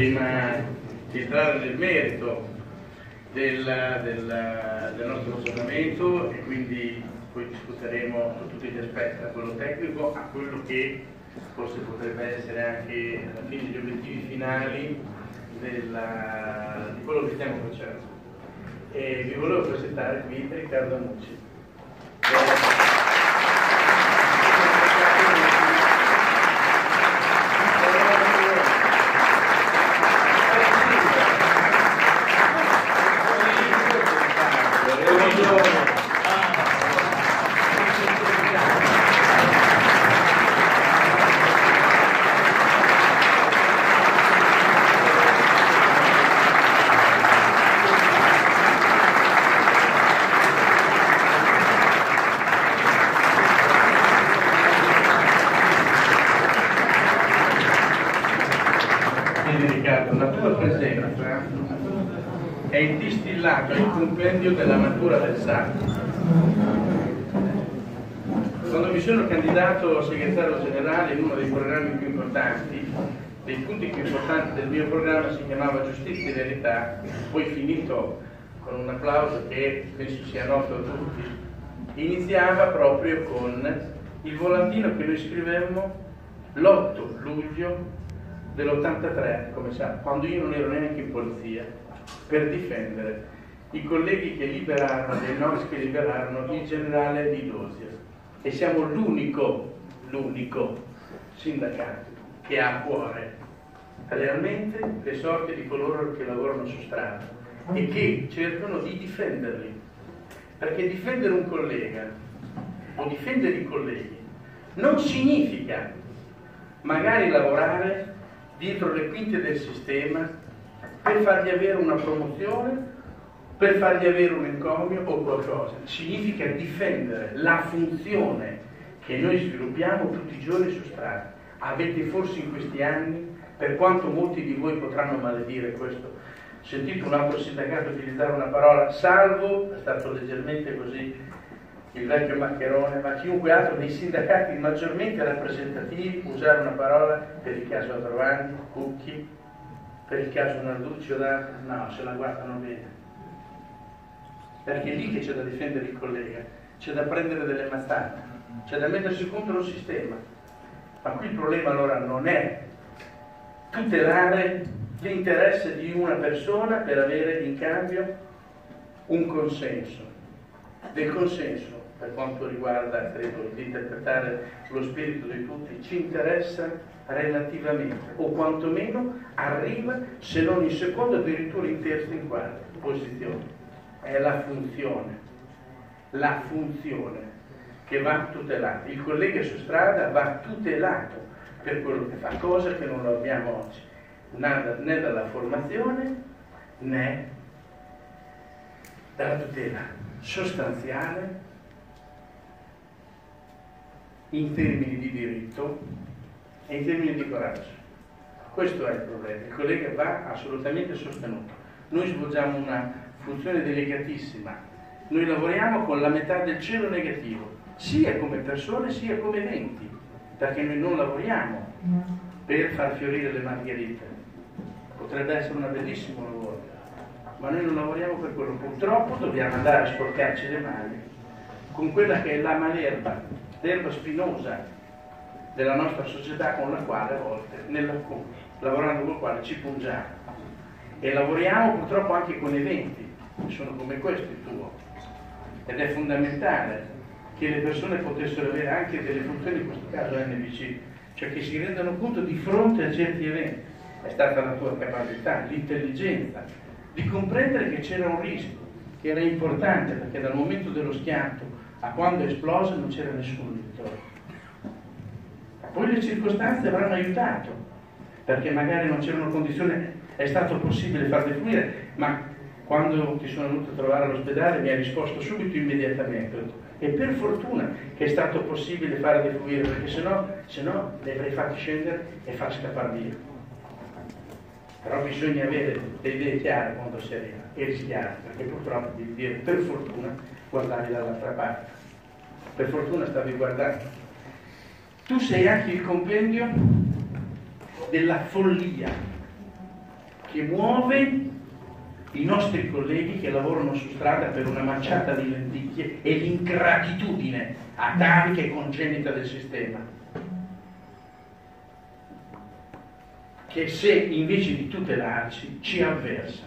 prima di entrare nel merito del nostro ragionamento, e quindi poi discuteremo su tutti gli aspetti, da quello tecnico a quello che forse potrebbe essere anche alla fine gli obiettivi finali di quello che stiamo facendo. E vi volevo presentare qui Riccardo Anucci. È distillato il compendio della natura del santo. Quando mi sono candidato a segretario generale in uno dei programmi più importanti, dei punti più importanti del mio programma si chiamava Giustizia e Verità, poi finito con un applauso che penso sia noto a tutti, iniziava proprio con il volantino che noi scrivemmo l'8 luglio dell'83, come sa, quando io non ero neanche in polizia, per difendere i colleghi che liberarono, dei nomi che liberarono il generale Di Dosio. E siamo l'unico sindacato che ha a cuore realmente le sorti di coloro che lavorano su strada e che cercano di difenderli. Perché difendere un collega o difendere i colleghi non significa magari lavorare dietro le quinte del sistema per fargli avere una promozione, per fargli avere un encomio o qualcosa. Significa difendere la funzione che noi sviluppiamo tutti i giorni su strada. Avete forse in questi anni, per quanto molti di voi potranno maledire questo, sentito un altro sindacato utilizzare una parola, salvo, è stato leggermente così il vecchio Maccherone, ma chiunque altro dei sindacati maggiormente rappresentativi usare una parola per il caso Adrovani, Cucchi, per il caso Narducci o d'altri, no, se la guardano bene. Perché è lì che c'è da difendere il collega, c'è da prendere delle mazzate, c'è da mettersi contro il sistema. Ma qui il problema allora non è tutelare l'interesse di una persona per avere in cambio un consenso. Del consenso, per quanto riguarda, credo, di interpretare lo spirito di tutti, ci interessa relativamente, o quantomeno arriva, se non in seconda, addirittura in terza, in quarta posizione. È la funzione che va tutelata. Il collega su strada va tutelato per quello che fa, cosa che non lo abbiamo oggi, né dalla formazione né dalla tutela sostanziale in termini di diritto e in termini di coraggio. Questo è il problema. Il collega va assolutamente sostenuto. Noi svolgiamo una funzione delicatissima. Noi lavoriamo con la metà del cielo negativo, sia come persone sia come eventi, perché noi non lavoriamo per far fiorire le margherite. Potrebbe essere un bellissimo lavoro, ma noi non lavoriamo per quello. Purtroppo dobbiamo andare a sporcarci le mani con quella che è la malerba, l'erba spinosa della nostra società, con la quale a volte, lavorando con la quale ci pungiamo. E lavoriamo purtroppo anche con eventi che sono come questo, il tuo. Ed è fondamentale che le persone potessero avere anche delle funzioni, in questo caso NBC, cioè che si rendano conto di fronte a certi eventi. È stata la tua capacità, l'intelligenza, di comprendere che c'era un rischio, che era importante, perché dal momento dello schianto a quando è esploso non c'era nessuno intorno. Poi le circostanze avranno aiutato, perché magari non c'erano condizioni, è stato possibile far defluire, ma quando ti sono venuto a trovare all'ospedale mi ha risposto subito, immediatamente. E per fortuna che è stato possibile fare defluire, perché se no li avrei fatti scendere e far scappare via. Però bisogna avere le idee chiare quando si arriva e rischiare, perché purtroppo devi dire, per fortuna guardavi dall'altra parte, per fortuna stavi guardando. Tu sei anche il compendio della follia che muove i nostri colleghi che lavorano su strada per una manciata di lenticchie e l'ingratitudine atavica e congenita del sistema, che se invece di tutelarci ci avversa.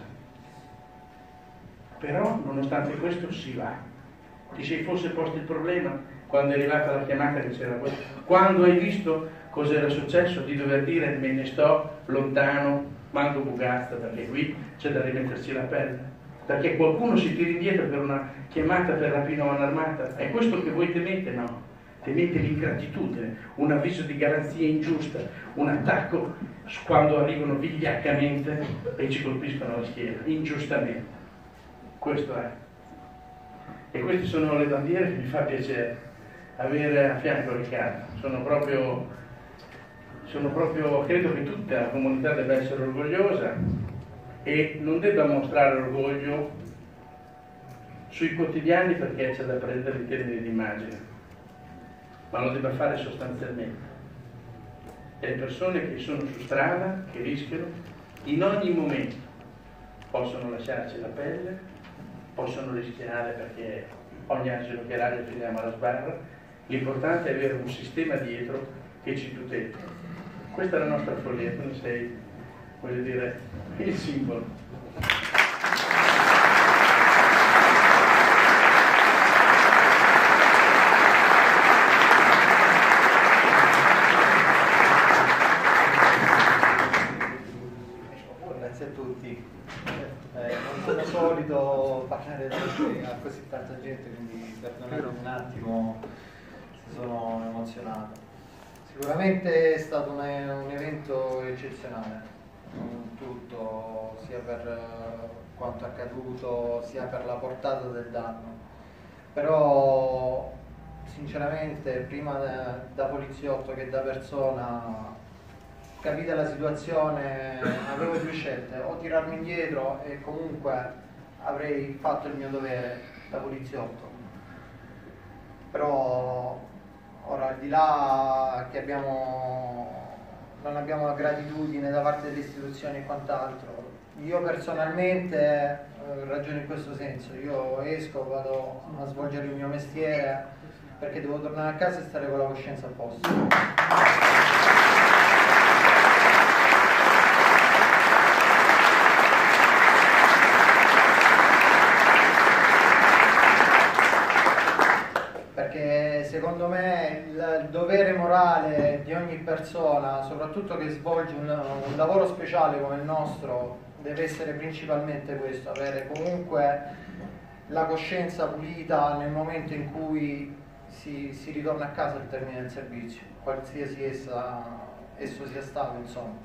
Però nonostante questo si va. Ti sei forse posto il problema quando è arrivata la chiamata che c'era questo? Quando hai visto cosa era successo di dover dire me ne sto lontano, manco Bugazza, perché qui c'è da rimettersi la pelle, perché qualcuno si tira indietro per una chiamata per rapina a un'armata? È questo che voi temete? No, temete l'ingratitudine, un avviso di garanzia ingiusta, un attacco quando arrivano vigliaccamente e ci colpiscono la schiena, ingiustamente. Questo è. E queste sono le bandiere che mi fa piacere avere a fianco, Riccardo. Sono proprio, credo che tutta la comunità debba essere orgogliosa e non debba mostrare orgoglio sui quotidiani perché c'è da prendere in termini di immagine, ma lo debba fare sostanzialmente. E le persone che sono su strada, che rischiano, in ogni momento possono lasciarci la pelle, possono rischiare perché ogni asino che raggio finiamo alla sbarra. L'importante è avere un sistema dietro che ci tuteli. Questa è la nostra follia, tu ne sei, voglio dire, il simbolo. Grazie a tutti. Non sono solito parlare a così tanta gente, quindi perdonatemi un attimo se sono emozionato. Sicuramente è stato un evento eccezionale, tutto, sia per quanto accaduto, sia per la portata del danno. Però sinceramente prima da poliziotto che da persona, capita la situazione, avevo due scelte: o tirarmi indietro e comunque avrei fatto il mio dovere da poliziotto. Però ora, al di là che non abbiamo la gratitudine da parte delle istituzioni e quant'altro, io personalmente ragiono in questo senso: io esco, vado a svolgere il mio mestiere perché devo tornare a casa e stare con la coscienza a posto. Secondo me il dovere morale di ogni persona, soprattutto che svolge un lavoro speciale come il nostro, deve essere principalmente questo: avere comunque la coscienza pulita nel momento in cui si ritorna a casa al termine del servizio, qualsiasi esso sia stato, insomma.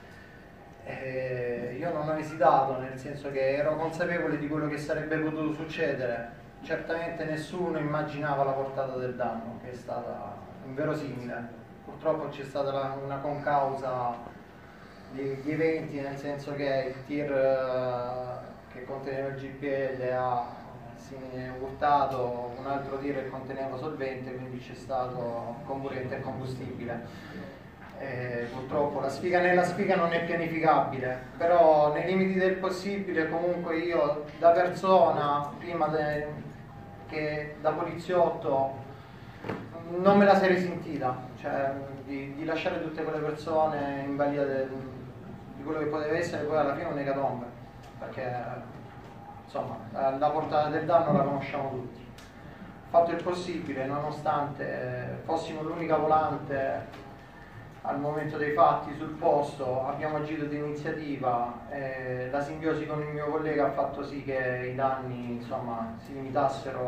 Io non ho esitato, nel senso che ero consapevole di quello che sarebbe potuto succedere. Certamente nessuno immaginava la portata del danno, che è stata inverosimile. Purtroppo c'è stata una concausa di eventi, nel senso che il tir che conteneva il GPL si è urtato, un altro tir che conteneva solvente, quindi c'è stato comburente e combustibile. Purtroppo la sfiga non è pianificabile, però nei limiti del possibile comunque io da persona, prima che da poliziotto, non me la sarei sentita, cioè di lasciare tutte quelle persone in balia di quello che poteva essere poi alla fine un'ecatombe, perché insomma la portata del danno la conosciamo tutti. Ho fatto il possibile, nonostante fossimo l'unica volante al momento dei fatti sul posto, abbiamo agito di iniziativa, la simbiosi con il mio collega ha fatto sì che i danni, insomma, si limitassero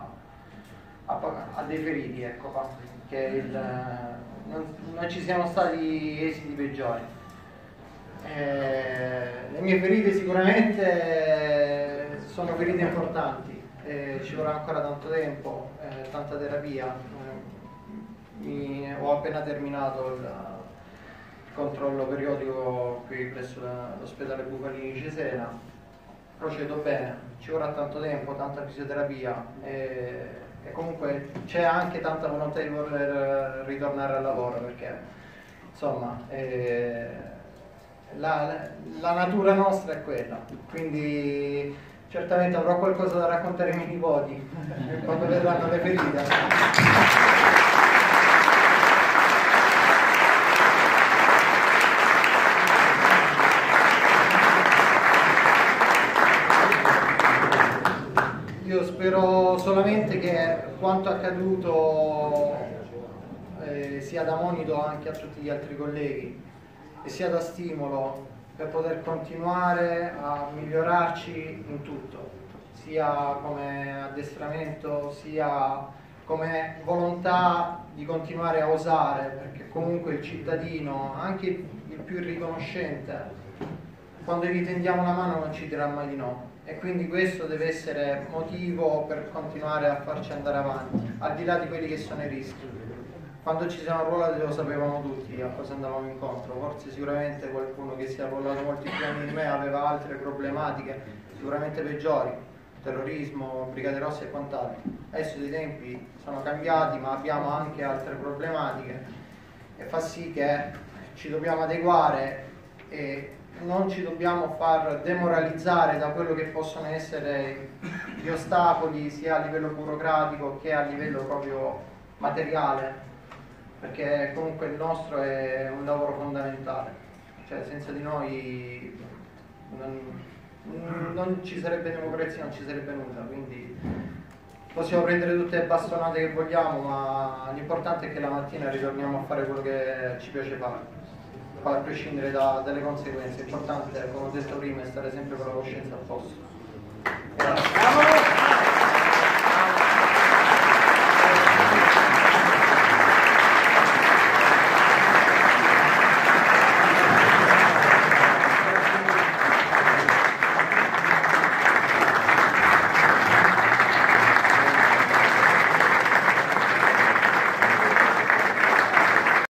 a dei feriti, ecco, che non ci siano stati esiti peggiori. Le mie ferite sicuramente sono ferite importanti, ci vorrà ancora tanto tempo, tanta terapia. Ho appena terminato il controllo periodico qui presso l'ospedale Bufalini Cesena, procedo bene, ci vorrà tanto tempo, tanta fisioterapia e comunque c'è anche tanta volontà di voler ritornare al lavoro, perché insomma la natura nostra è quella, quindi certamente avrò qualcosa da raccontare ai miei nipoti quando vedranno le ferite. Io spero solamente che quanto accaduto sia da monito anche a tutti gli altri colleghi e sia da stimolo per poter continuare a migliorarci in tutto, sia come addestramento, sia come volontà di continuare a osare, perché comunque il cittadino, anche il più riconoscente, quando gli tendiamo la mano non ci dirà mai di no. E quindi questo deve essere motivo per continuare a farci andare avanti, al di là di quelli che sono i rischi. Quando ci siamo arruolati lo sapevamo tutti a cosa andavamo incontro, forse sicuramente qualcuno che si è arruolato molti più anni di me aveva altre problematiche, sicuramente peggiori, terrorismo, brigate rosse e quant'altro. Adesso i tempi sono cambiati, ma abbiamo anche altre problematiche e fa sì che ci dobbiamo adeguare e non ci dobbiamo far demoralizzare da quello che possono essere gli ostacoli sia a livello burocratico che a livello proprio materiale, perché comunque il nostro è un lavoro fondamentale, cioè senza di noi non ci sarebbe democrazia, non ci sarebbe nulla, quindi possiamo prendere tutte le bastonate che vogliamo, ma l'importante è che la mattina ritorniamo a fare quello che ci piace fare, a prescindere dalle conseguenze. L'importante, come ho detto prima, è stare sempre con la coscienza a posto. Grazie.